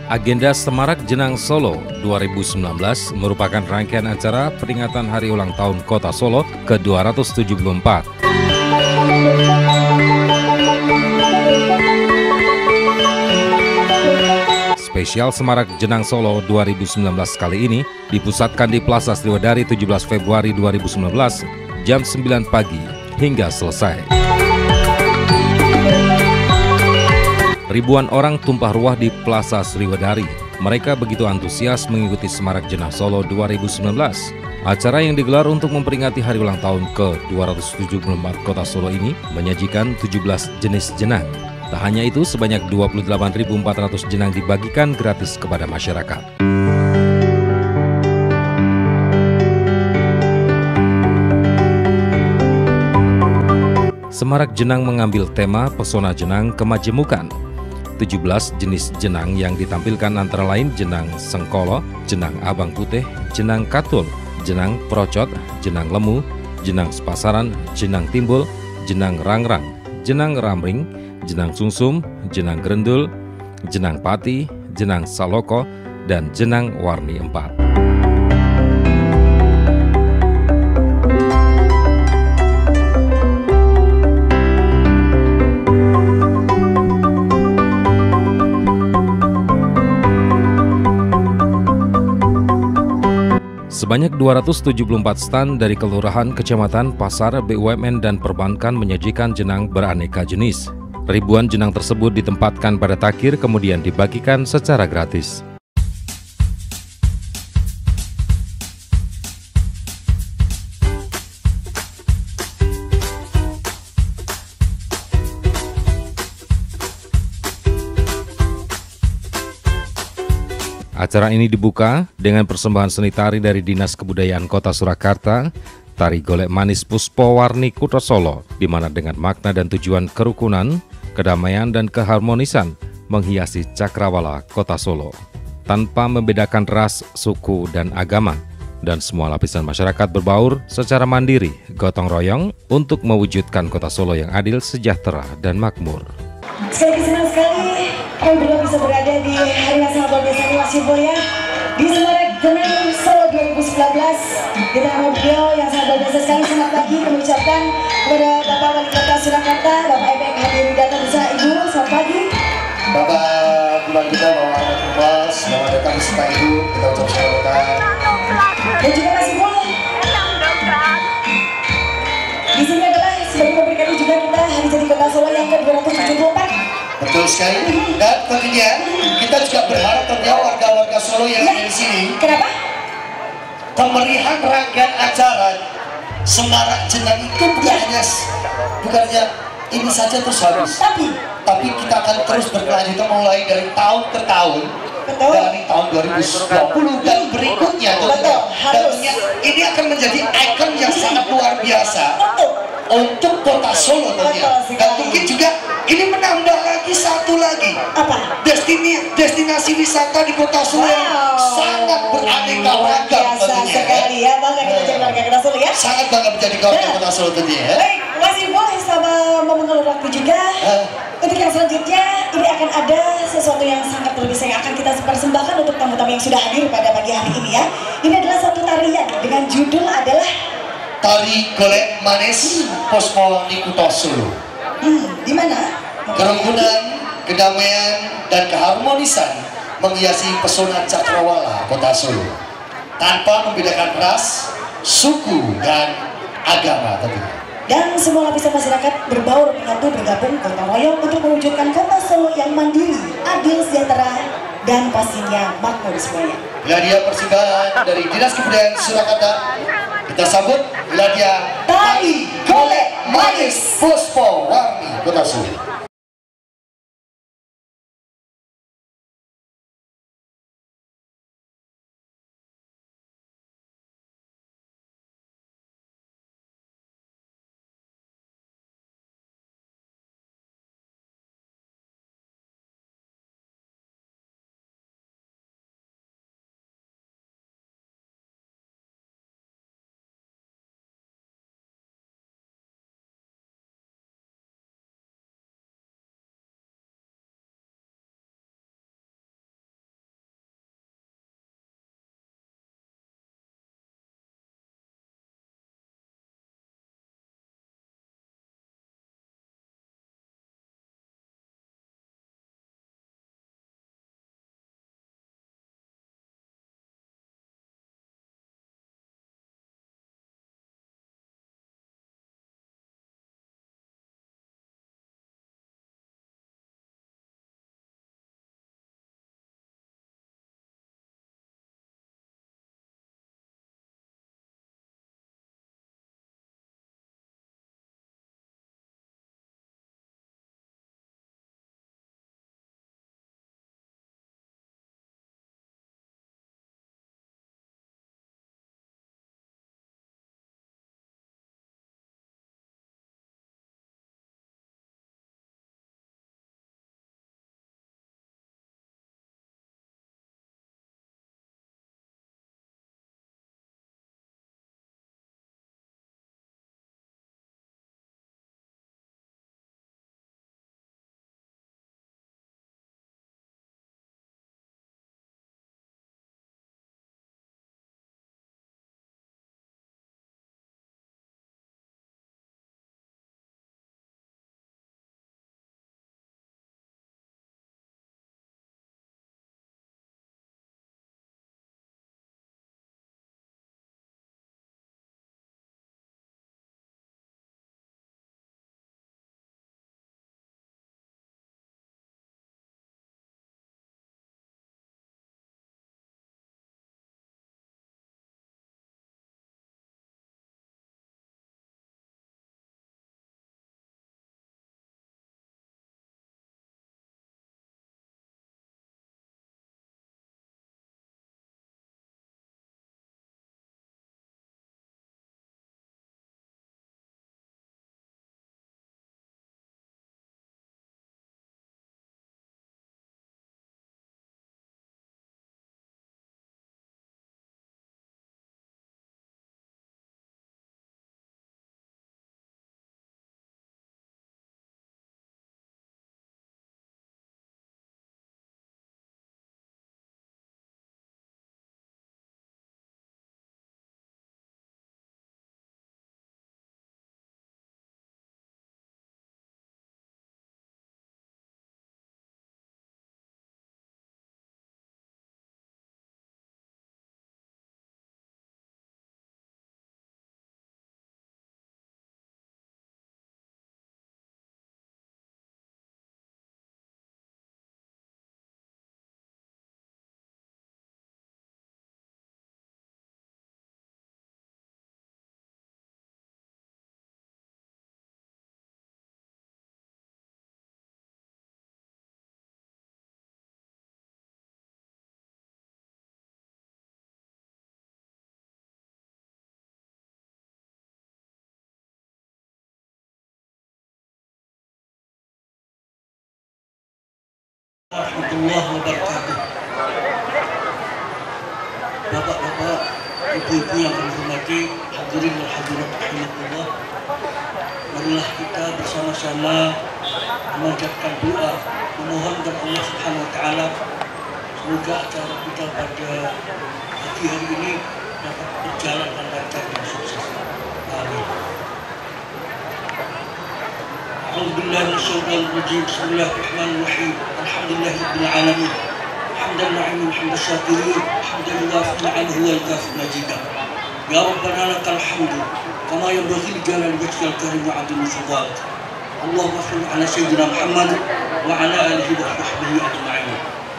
Agenda Semarak Jenang Solo 2019 merupakan rangkaian acara peringatan Hari Ulang Tahun Kota Solo ke-274. Spesial Semarak Jenang Solo 2019 kali ini dipusatkan di Plaza Sriwadari 17 Februari 2019 jam 9 pagi hingga selesai. Ribuan orang tumpah ruah di Plaza Sriwadari. Mereka begitu antusias mengikuti Semarak Jenang Solo 2019. Acara yang digelar untuk memperingati hari ulang tahun ke-274 Kota Solo ini menyajikan 17 jenis jenang. Tak hanya itu, sebanyak 28.400 jenang dibagikan gratis kepada masyarakat. Semarak Jenang mengambil tema Pesona Jenang Kemajemukan. 17 jenis jenang yang ditampilkan antara lain jenang sengkolo, jenang abang putih, jenang katul, jenang procot, jenang lemu, jenang sepasaran, jenang timbul, jenang rangrang, jenang ramring, jenang sungsum, jenang gerendul, jenang pati, jenang saloko, dan jenang warni 4. Sebanyak 274 stand dari kelurahan, kecamatan, pasar, BUMN, dan perbankan menyajikan jenang beraneka jenis. Ribuan jenang tersebut ditempatkan pada takir kemudian dibagikan secara gratis. Acara ini dibuka dengan persembahan seni tari dari Dinas Kebudayaan Kota Surakarta, tari golek manis Puspo Warni Kota Solo, di mana dengan makna dan tujuan kerukunan, kedamaian dan keharmonisan menghiasi cakrawala Kota Solo, tanpa membedakan ras, suku, dan agama. Dan semua lapisan masyarakat berbaur secara mandiri, gotong royong untuk mewujudkan Kota Solo yang adil, sejahtera, dan makmur. Sekali senang sekali kami berdua bisa berada di hari yang sangat luar biasa ini, Mas Yubo ya, di Semarak Jenang Solo 2019. Kita sama beliau yang sangat luar biasa sekali. Selamat pagi kami ucapkan kepada Bapak Wali Kota Surakarta, Bapak Ebek Hadi Widata Nusa. Ibu, selamat pagi. Bapak Tuan kita, Bapak Anak Kumas, selamat datang di Sita Ibu, kita ucap selamat datang. Dan juga Mas Yubo, di sini adalah sebagai pemberikan juga kita hari jadi Kota Solo yang ke-274. Betul sekali. Dan tentunya kita juga berharap tentunya warga-warga Solo yang ada di sini. Kenapa? Kemeriahan rangkaian acara Semarak Jenang itu bukannya ini saja terus habis. Tapi kita akan terus berkelanjutan mulai dari tahun ke tahun. Betul. Dari tahun 2020 dan berikutnya. Betul. Tentunya ini akan menjadi ikon yang sangat luar biasa. Betul. Untuk Kota Solo tentunya. Dan mungkin juga ini menambah lagi satu lagi. Apa? Destinasi wisata di Kota Solo yang sangat beraneka ragam tentunya. Sekali ya, bangga kita jadi warga Kota Solo ya. Sangat bangga menjadi warga Kota Solo tentunya ya. Baik, Mas Ibu sama mengulur waktu juga. Untuk yang selanjutnya ini akan ada sesuatu yang sangat luar biasa yang akan kita persembahkan untuk tamu-tamu yang sudah hadir pada pagi hari ini ya. Ini adalah satu tarian dengan judul adalah Tari Golek Manis Puspo Warni Kota Solo. Di mana? Kerukunan, kedamaian, dan keharmonisan menghiasi pesona cakrawala Kota Solo tanpa membedakan ras, suku, dan agama tentunya. Dan semua lapisan masyarakat berbaur menyatu bergabung gotong royong untuk mewujudkan Kota Solo yang mandiri, adil, sejahtera, dan pastinya makmur semuanya. Hadiah persembahan dari Dinas Kebudayaan Surakarta. Kita sambut hadiah Tari Golek Manis Puspo Warni Kota Solo. warahmatullahi wabarakatuh. Bapak-bapak, ibu-ibu yang kami hormati, hadirin wal hadirat rahimakumullah. Marilah kita bersama-sama memanjatkan doa, memohon kepada Allah Subhanahu wa taala semoga acara kita pada pagi hari ini dapat berjalan dengan lancar dan sukses. Amin. A'udzubillahi Bismillahirrahmanirrahim. Alhamdulillahirabbil alamin. Hamdan na'imin hamdan syakirin. Hamdan yuwafi ni'amahu wa yukafi majidah. Ya Rabbana lakal hamdu kama yanbaghi li jalali wajhikal karim wa 'azimi sultanik. Allahumma shalli ala sayyidina Muhammad wa ala alihi wa sahbihi ajma'in.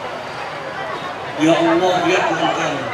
Ya Allah, ya Tuhan kami,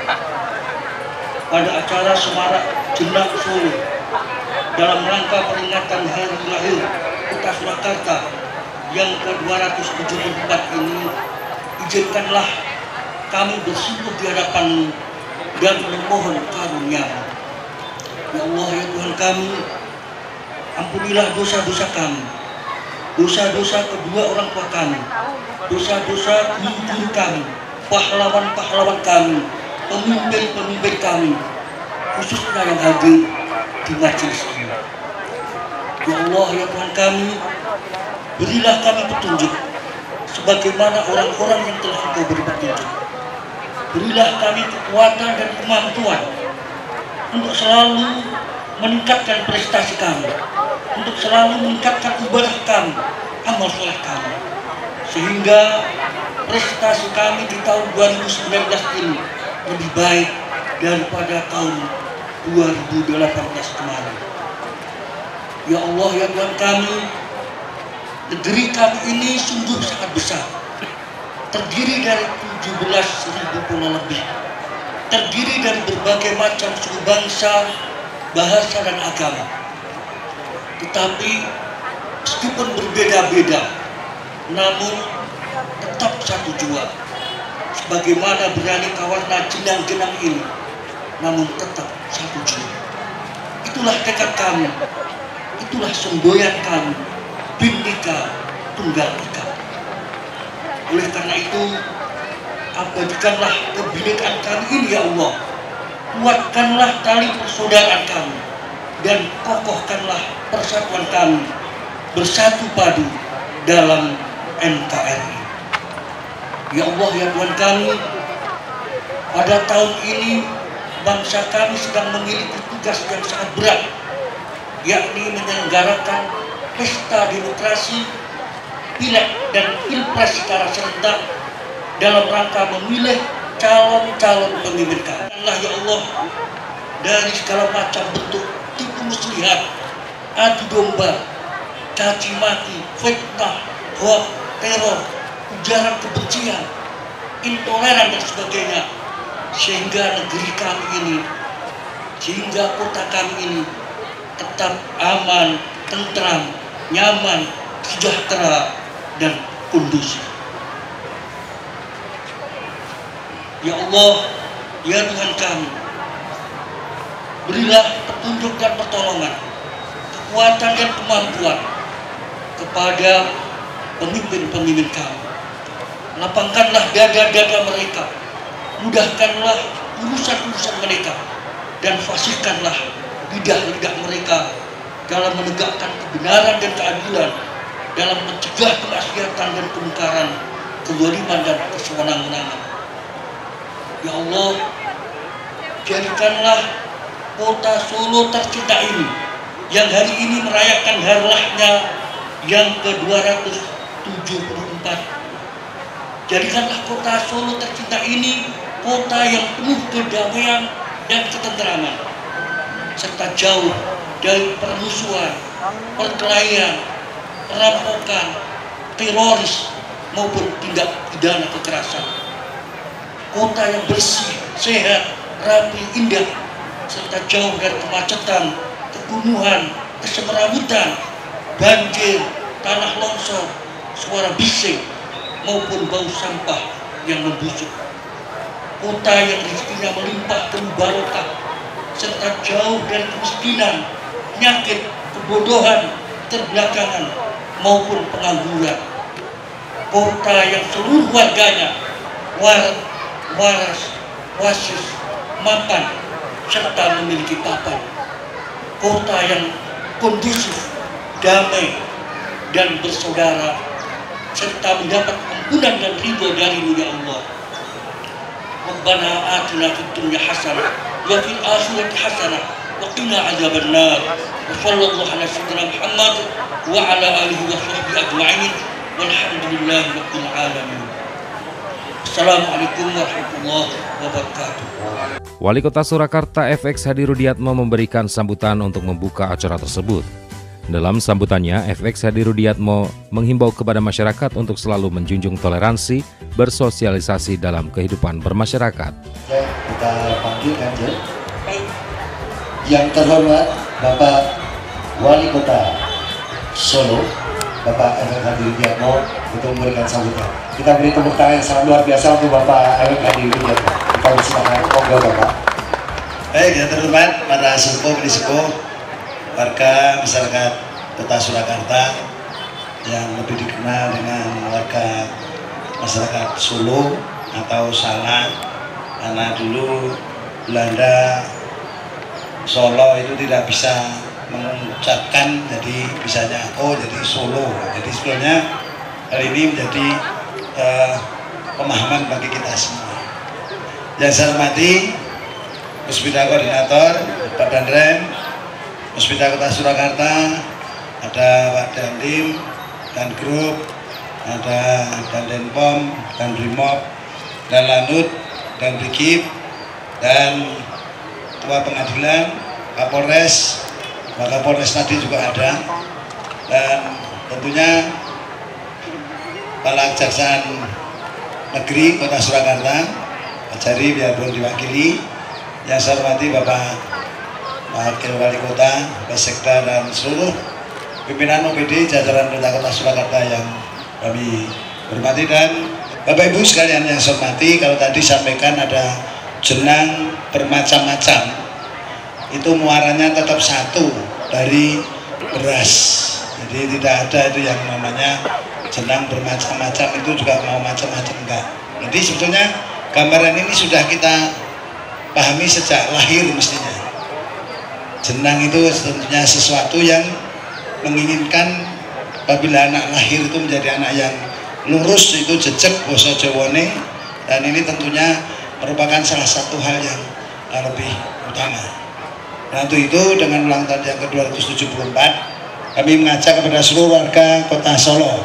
pada acara Semarak Jenak Solo dalam rangka peringatan hari lahir Kota Surakarta yang ke-274 ini, izinkanlah kami bersungguh di hadapan dan memohon karunia. Ya Allah, ya Tuhan kami, ampunilah dosa-dosa kami, dosa-dosa kedua orang tua kami, dosa-dosa guru-guru kami, pahlawan-pahlawan kami, pemimpin-pemimpin kami, khususnya yang hadir di majelis ini. Ya Allah, ya Tuhan kami, berilah kami petunjuk sebagaimana orang-orang yang telah Engkau beri petunjuk. Berilah kami kekuatan dan kemampuan untuk selalu meningkatkan prestasi kami, untuk selalu meningkatkan ibadah kami, amal soleh kami, sehingga prestasi kami di tahun 2019 ini lebih baik daripada tahun 2018 kemarin. Ya Allah, ya Tuhan kami, negeri kami ini sungguh sangat besar, terdiri dari 17.000 pulau lebih, terdiri dari berbagai macam suku bangsa, bahasa dan agama. Tetapi meskipun berbeda-beda, namun tetap satu jua. Sebagaimana beraneka warna jenang-jenang ini, namun tetap satu jua. Itulah tekad kami, itulah semboyan kami, Bhinneka Tunggal Ika. Oleh karena itu, abadikanlah kebinekaan kami ini ya Allah, kuatkanlah tali persaudaraan kami, dan kokohkanlah persatuan kami bersatu padu dalam NKRI. Ya Allah, ya Tuhan kami, pada tahun ini bangsa kami sedang memiliki tugas yang sangat berat, yakni menyelenggarakan pesta demokrasi, pileg dan pilpres secara serentak dalam rangka memilih calon-calon pemimpin kami. Ya Allah, dari segala macam bentuk tipu muslihat, adu domba, caci maki, fitnah, hoax, teror, ujaran kebencian, intoleran dan sebagainya, sehingga negeri kami ini, sehingga kota kami ini tetap aman, tentram, nyaman, sejahtera dan kondusif. Ya Allah, ya Tuhan kami, berilah petunjuk dan pertolongan, kekuatan dan kemampuan kepada pemimpin-pemimpin kami. Lapangkanlah dada-dada mereka, mudahkanlah urusan-urusan mereka, dan fasihkanlah lidah-lidah mereka dalam menegakkan kebenaran dan keadilan, dalam mencegah kemaksiatan dan kemungkaran, kezaliman dan kesewenang-wenangan. Ya Allah, jadikanlah kota Solo tercinta ini, yang hari ini merayakan hari lahirnya yang ke-274. Jadikanlah kota Solo tercinta ini kota yang penuh kedamaian dan ketentraman, serta jauh dari permusuhan, perkelahian, perampokan, teroris maupun tindak pidana kekerasan. Kota yang bersih, sehat, rapi, indah, serta jauh dari kemacetan, kekumuhan, kesemerabutan, banjir, tanah longsor, suara bising, maupun bau sampah yang membusuk. Kota yang rezekinya melimpah penuh barokah, serta jauh dari kemiskinan, penyakit, kebodohan, keterbelakangan, maupun pengangguran. kota yang seluruh warganya waras, wasis, mapan, serta memiliki papan. Kota yang kondusif, damai, dan bersaudara, serta mendapat ampunan dan ridho dari-Mu ya Allah. Rabbana atina fid dunya hasanah wa fil akhirati hasanah wa qina adzabannar. Wa sallallahu ala sayyidina Muhammad wa ala alihi wa sahbihi ajma'in. Walhamdulillahi rabbil alamin. Assalamualaikum warahmatullahi wabarakatuh. Wali Kota Surakarta FX Hadi Rudiatmo memberikan sambutan untuk membuka acara tersebut. Dalam sambutannya, FX Hadi Rudiatmo menghimbau kepada masyarakat untuk selalu menjunjung toleransi, bersosialisasi dalam kehidupan bermasyarakat. Kita panggil Kanjeng. Yang terhormat Bapak Wali Kota Solo, Bapak FX Hadi Rudiatmo, untuk memberikan sambutan. Kita beri tepuk tangan yang sangat luar biasa untuk Bapak FX Hadi Rudiatmo. Kita silakan, monggo Bapak. Baik, yang terhormat para sepuh, warga masyarakat Kota Surakarta yang lebih dikenal dengan warga masyarakat Solo atau Salah, karena dulu Belanda Solo itu tidak bisa mengucapkan, jadi bisanya jadi Solo. Jadi sebenarnya hal ini menjadi pemahaman bagi kita semua. Yang saya hormati Puspida Koordinator Pak Danrem Puspida Kota Surakarta, ada Pak Dandim, dan grup, ada Dandenpom, dan Brimob, dan Lanut, dan Brigip, dan Ketua Pengadilan, Kapolres, Pak Kapolres tadi juga ada, dan tentunya Kepala Kejaksaan Negeri Kota Surakarta, Pak Jari biar belum diwakili. Yang saya hormati Bapak Wakil Wali Kota, Sekda, dan seluruh pimpinan OPD jajaran Pemerintah Kota Surakarta yang kami hormati, dan Bapak Ibu sekalian yang saya hormati. Kalau tadi sampaikan ada jenang bermacam-macam, itu muaranya tetap satu dari beras. Jadi tidak ada itu yang namanya jenang bermacam-macam, itu juga mau macam-macam enggak. Jadi sebetulnya gambaran ini sudah kita pahami sejak lahir mestinya. Jenang itu tentunya sesuatu yang menginginkan apabila anak lahir itu menjadi anak yang lurus, itu jejeg basa Jawane, dan ini tentunya merupakan salah satu hal yang lebih utama. Nah, untuk itu dengan ulang tahun yang ke-274 kami mengajak kepada seluruh warga Kota Solo,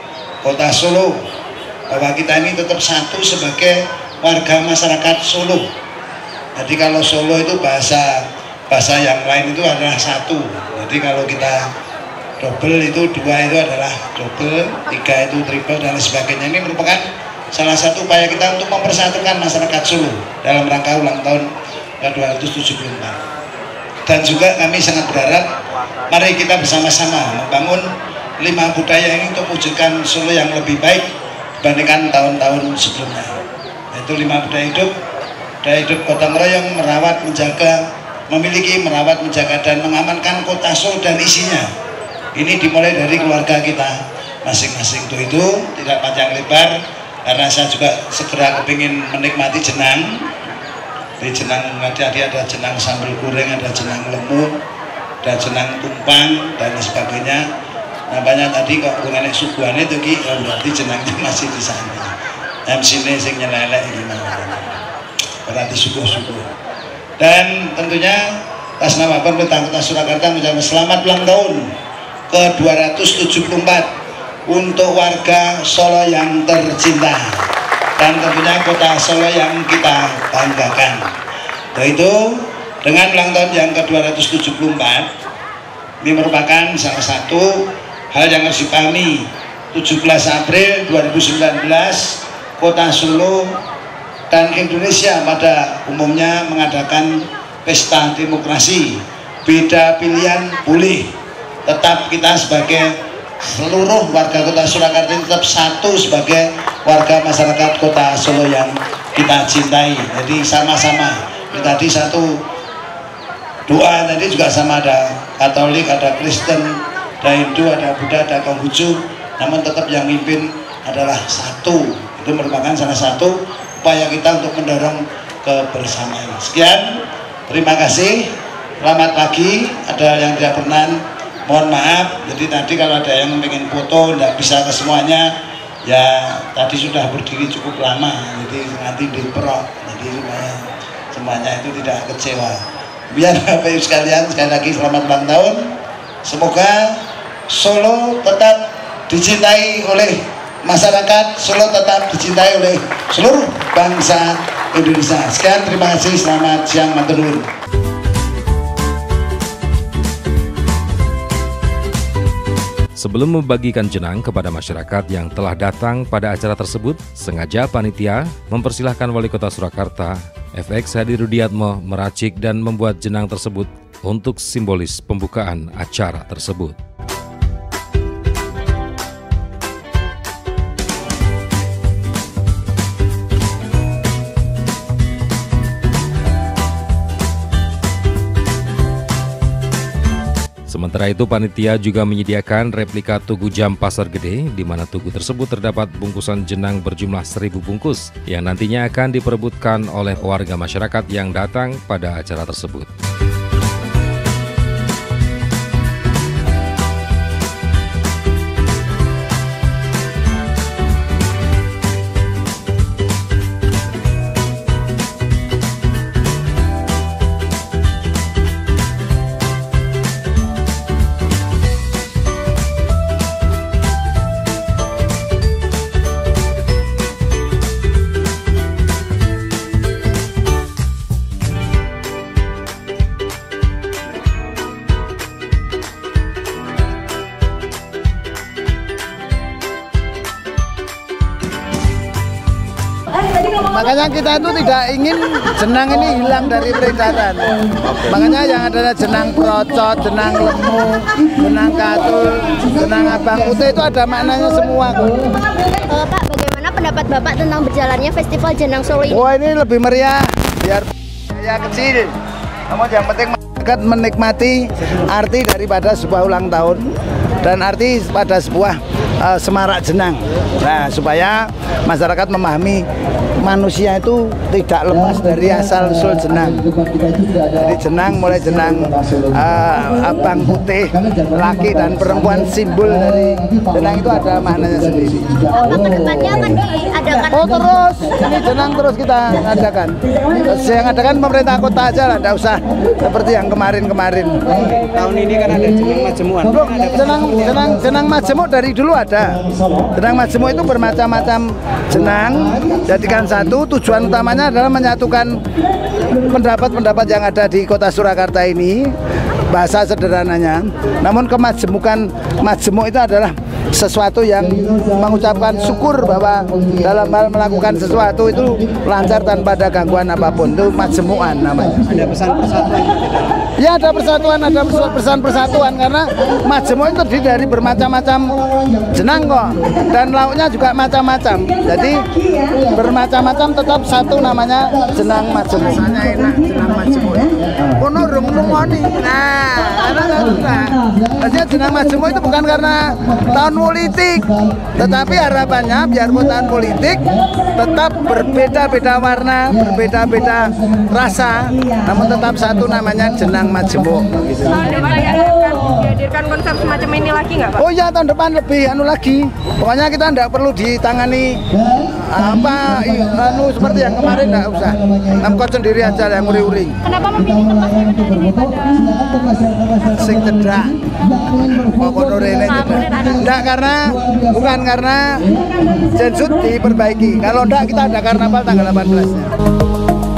bahwa kita ini tetap satu sebagai warga masyarakat Solo. Jadi kalau Solo itu bahasa yang lain itu adalah satu. Jadi kalau kita double itu dua itu adalah double, tiga itu triple, dan sebagainya. Ini merupakan salah satu upaya kita untuk mempersatukan masyarakat Solo dalam rangka ulang tahun ke-274. Dan juga kami sangat berharap mari kita bersama-sama membangun 5 budaya ini untuk mewujudkan Solo yang lebih baik dibandingkan tahun-tahun sebelumnya. Yaitu 5 budaya hidup gotong royong, merawat, menjaga, memiliki, merawat, menjaga, dan mengamankan kota Solo dan isinya. Ini dimulai dari keluarga kita masing-masing. Itu tidak panjang lebar, karena saya juga segera kepingin menikmati jenang. Di jenang tadi ada jenang sambal goreng, ada jenang lemu, ada jenang tumpang, dan sebagainya. Namanya tadi kok mengenai suguhannya itu berarti jenangnya masih di sana. MC-nya sing nyelelek gimana? Berarti suguh-suguh. Dan tentunya atas nama Pemerintah Kota Surakarta mengucapkan selamat ulang tahun ke-274 untuk warga Solo yang tercinta, dan tentunya Kota Solo yang kita banggakan. Yaitu dengan ulang tahun yang ke-274 ini merupakan salah satu hal yang harus dipahami. 17 April 2019 Kota Solo dan Indonesia pada umumnya mengadakan pesta demokrasi. Beda pilihan boleh, tetap kita sebagai seluruh warga Kota Surakarta tetap satu sebagai warga masyarakat Kota Solo yang kita cintai. Jadi sama-sama. Tadi satu doa tadi juga sama, ada Katolik, ada Kristen, ada Hindu, ada Buddha, ada Konghucu, namun tetap yang mimpin adalah satu. Itu merupakan salah satu upaya kita untuk mendorong kebersamaan. Sekian, terima kasih, selamat pagi. Ada yang tidak berkenan, mohon maaf. Jadi tadi kalau ada yang ingin foto tidak bisa ke semuanya, ya tadi sudah berdiri cukup lama, jadi nanti diperok, jadi supaya semuanya itu tidak kecewa. Biar Bapak Ibu sekalian, sekali lagi selamat ulang tahun. Semoga Solo tetap dicintai oleh masyarakat, Solo tetap dicintai oleh seluruh bangsa Indonesia. Sekian, terima kasih, selamat siang, matur nuwun. Sebelum membagikan jenang kepada masyarakat yang telah datang pada acara tersebut, sengaja panitia mempersilahkan Wali Kota Surakarta, FX Hadi Rudiatmo, meracik dan membuat jenang tersebut untuk simbolis pembukaan acara tersebut. Sementara itu, panitia juga menyediakan replika tugu jam Pasar Gede, di mana tugu tersebut terdapat bungkusan jenang berjumlah 1000 bungkus yang nantinya akan diperebutkan oleh warga masyarakat yang datang pada acara tersebut. Makanya kita itu tidak ingin jenang ini hilang dari peredaran. Makanya yang ada jenang procot, jenang lemu, jenang katul, jenang abang putih itu ada maknanya semua. Pak, bagaimana pendapat Bapak tentang berjalannya Festival Jenang Solo ini? Wah, ini lebih meriah, biar ya kecil. Namun yang penting masyarakat menikmati arti daripada sebuah ulang tahun dan arti pada sebuah semarak jenang. Nah, supaya masyarakat memahami manusia itu tidak lepas dari asal usul jenang. Jadi jenang, mulai jenang abang putih, laki dan perempuan, simbol dari jenang itu ada maknanya sendiri. Kedepannya akan diadakan? Oh terus, ini jenang terus kita adakan. Yang adakan pemerintah kota aja lah, tidak usah seperti yang kemarin-kemarin. Tahun ini kan ada jenang majemukan. Jenang majemuk dari dulu ada. Jenang majemuk itu bermacam-macam jenang, jadikan satu. Tujuan utamanya adalah menyatukan pendapat-pendapat yang ada di Kota Surakarta ini, bahasa sederhananya. Namun kemajemukan majemuk itu adalah sesuatu yang mengucapkan syukur bahwa dalam hal melakukan sesuatu itu lancar tanpa ada gangguan apapun. Itu majemukan namanya. Ada pesan persatuan di dalam. Ya, ada persatuan, ada pesan persatuan karena majemuk itu terdiri dari bermacam-macam jenang kok, dan lauknya juga macam-macam. Jadi bermacam-macam tetap satu namanya jenang majemuk. Rasanya enak jenang majemuk. Kono rung-rungoni. Nah, artinya jenang majemuk itu bukan karena tahun politik, tetapi harapannya biarpun tahun politik tetap berbeda-beda warna, berbeda-beda rasa, namun tetap satu namanya jenang majemuk. Gitu. Tahun depan akan dihadirkan konsep semacam ini lagi nggak, Pak? Oh iya, tahun depan lebih lagi. Pokoknya kita tidak perlu ditangani seperti yang kemarin, tidak usah. Namkot sendiri aja yang uri-uri. Kenapa memilih tempat daripada Sing cedak. Pokoknya rene cedak. Tidak bukan karena Jensut diperbaiki. Kalau tidak kita ada karnaval tanggal 18-nya.